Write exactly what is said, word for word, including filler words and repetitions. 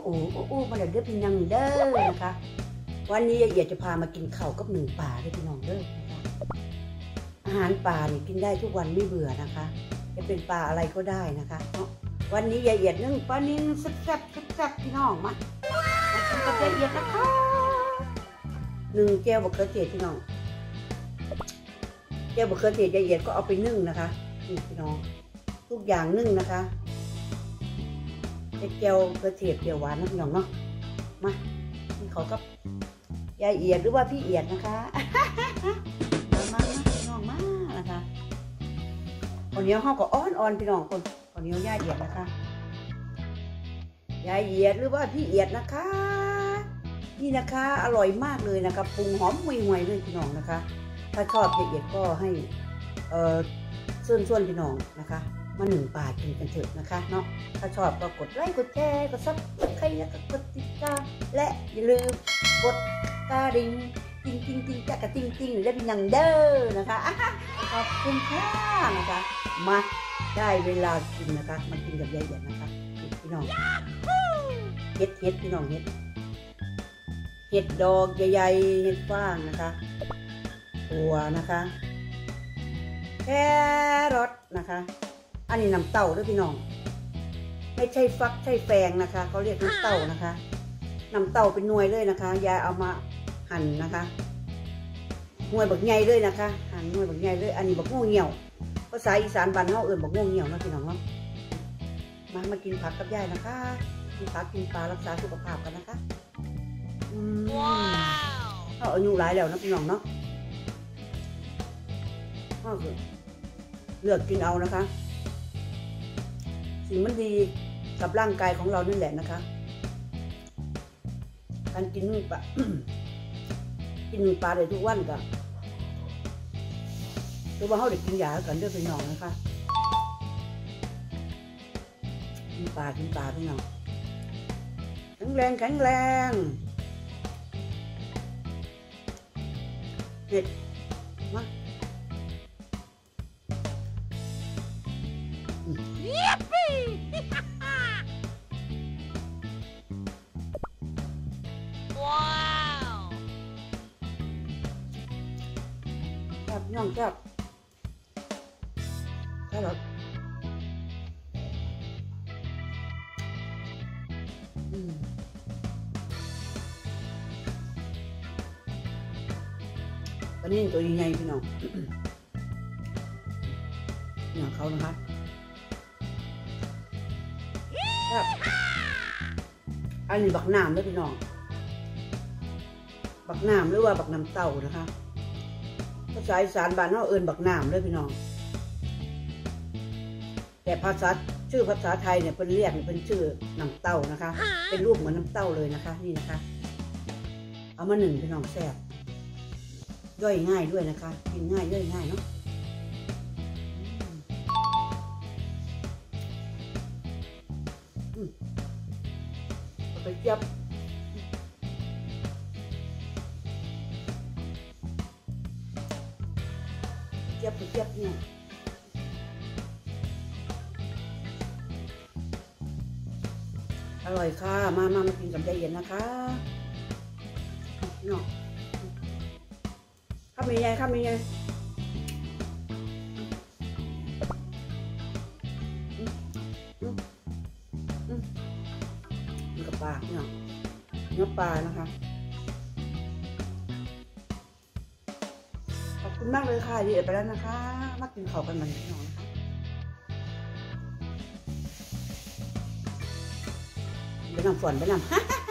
อ้โอ้โอ้มาเด้อพี่น้องเด้อนะคะวันนี้อยากจะพามากินข้าวกับหนึ่งปลาด้วยพี่น้องเด้อนะคะอาหารปลาเนี่ยกินได้ทุกวันไม่เบื่อนะคะจะเป็นปลาอะไรก็ได้นะคะเนาะวันนี้ยายเอียดนึ่งปลานิ่มแซ่บแซ่บแซ่บพี่น้องมามากินกับยายเอียดนะคะหนึ่งแก้วบะเขือเทศพี่น้องแก้วบะเขือเทศยายเอียดก็เอาไปนึ่งนะคะนี่พี่น้องทุกอย่างนึ่งนะคะแก้วกระเทียมเปรี้ยวหวานนะพี่น้องเนาะมาพี่เขากับยายเอียดหรือว่าพี่เอียดนะคะมามาพี่น้องมานะคะคนนี้เขาก็อ้อนอ่อนพี่น้องคนคนนี้ยายเอียดนะคะยายเอียดหรือว่าพี่เอียดนะคะนี่นะคะอร่อยมากเลยนะคะปรุงหอมห่วยๆเลยพี่น้องนะคะถ้าชอบยายเอียดก็ให้เอ่อส่วนๆพี่น้องนะคะมาหนึ่งปลากินกันเถอะนะคะเนาะถ้าชอบก็กดไลค์กดแชร์กดซับสไครต์แล้วก็กดติดตามและอย่าลืมกดกระดิ่งติ้งติ้งติ้งจักกระติ้งติ้งและเป็นยังเด้อนะคะขอบคุณค่ะนะคะมาได้เวลากินนะคะมากินกับยายเอียดนะคะพี่น้องเห็ดเห็ดพี่น้องเห็ดเห็ดดอกใหญ่ๆเห็ดฟางนะคะถั่วนะคะแครอทนะคะอันนี้น้ำเต้าด้วยพี่น้องไม่ใช่ฟักใช่แฟงนะคะเขาเรียกน้ำเต้านะคะน้ำเต้าเป็นหน่วยเลยนะคะยายเอามาหั่นนะคะหน่วยบักใหญ่เลยนะคะหั่นหน่วยบักใหญ่เลยอันนี้บักโง่เหี่ยวภาษาอีสานบ้านเขาเอื่นบักโง่เหี่ยวนะพี่น้องเนาะมามากินผักกับยายนะคะกินผักกินปลารักษาสุขภาพกันนะคะว้าวเขาอายุหลายแล้วนะพี่น้องเนาะก็คือเลือกกินเอานะคะสิ่งมันดีกับร่างกายของเรานั่นแหละนะคะการกินนึ่งปลา กินนึ่งปลาได้ทุกวันก็คือว่าเขาเด็กกินยากันด้วยเป็นน้องนะคะกินปลากินปลาเป็นน้องแข็งแรงแข็งแรงเห็ดมายิปปี้ว้าวครับน้องครับแค่หรอตอนนี้ตัวใหญ่พี่น้องเนี่ยเขานะคะครับอันนี้บักน้ำด้วยพี่น้องบักน้ำหรือว่าบักน้ำเต้านะคะภาษาอีสานบ้านเขาเอิ้นบักน้ำด้วยพี่น้องแต่ภาษาชื่อภาษาไทยเนี่ยเป็นเรียกเป็นชื่อน้ำเต้านะคะเป็นรูปเหมือนน้ำเต้าเลยนะคะนี่นะคะเอามาหนึ่งพี่น้องแซ่บย่อยง่ายด้วยนะคะกินง่ายย่อยง่ายเนาะไปเจี๊ยบเจี๊ยบไปเจี๊ยบเนี่ยอร่อยค่ะมามามากินกับยายเอียดนะคะเนาะข้าวมีไงข้าวมีไงกับปลาเนาะเนื้อปลานะคะขอบคุณมากเลยค่ะดีเอ็ดไปแล้วนะคะมากินข้าวกันมันพี่น้องนะคะไปนำฝนไปนำ